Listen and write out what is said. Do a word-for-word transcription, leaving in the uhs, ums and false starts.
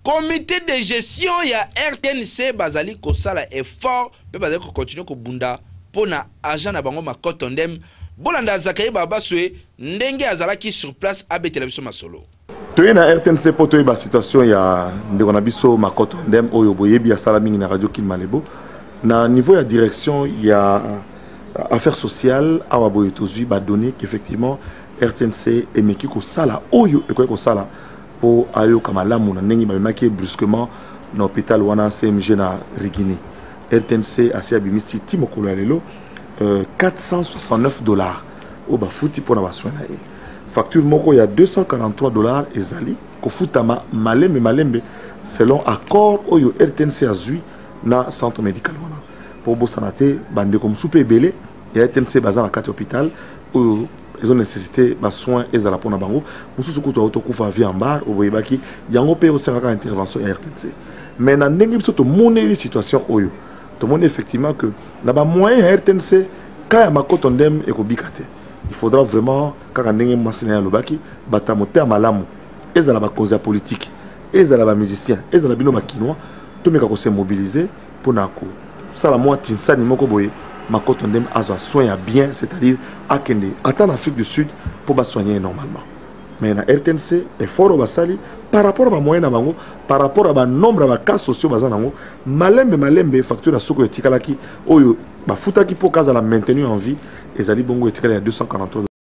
comité de gestion ya R T N C bazali kosala effort pe bazali ko continuer ko bunda pona agent na bango makoto ndem bolanda Zakaye Babaswe ndenge azalaki sur place abetela biso masolo. Toye na R T N C poto ba situation ya ndeko na biso makoto ndem oyo boyebi ya sala mingi na radio Kin Malebo na niveau ya direction ya affaires sociales awa boye tozui ba donner qu'effectivement R T N C emeki ko sala oyo ekoy ko sala pour ayo kamalamu na ndenge babemaki brusquement na hôpital wana C M G na Rigini. R T N C asi abimisi ti mokolo ya lelo euh, quatre cent soixante-neuf dollars au bafuti pour na baswa na ye. Facture moko ya deux cent quarante-trois dollars ezali ko futama malembe malembe selon accord oyo R T N C azui na centre médical wana. Pour bosanate bande comme soupe belé et R T N C bazan na kati hôpital oyo ils ont nécessité de soins et à la pona bango. Mususu kuto auto kufa via mbar au boyebaki yango pe osera ka intervention à R T N C. Mais na ndenge biso to moneli situation oyo. To moni effectivement que na ba moyen R T N C ka ya makoto ndem e ko bikate. Il faudra vraiment ka ndenge masina ya lobaki batamote malamu. Ezala ba cause politique, ezala ba musicien, ezala bino ba kinois, to meka ko se mobiliser pour na ko. Ça la moi tinsani moko boye. Makoto ndem azo soigner bien, c'est-à-dire à Kende, attendre l'Afrique du Sud pour ba soigner normalement. Mais na R T N C est fort au basali par rapport à moyen na bango, par rapport à ba nombre de cas sociaux bazanango, malembe malembe facture à soko etikalaki oyo ba futaki pour kaza la maintenir en vie, ezali bongo etikala ya deux cent quarante-trois